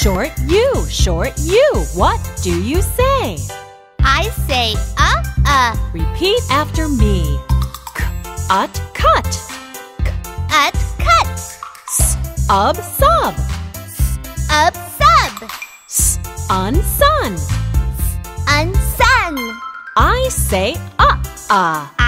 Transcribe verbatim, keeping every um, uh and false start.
Short U, short U, what do you say? I say uh-uh. Repeat after me. K, ut, cut. Ut, cut. S, ub, sub. Up, sub. S, un, sun. Un, sun. I say uh-uh.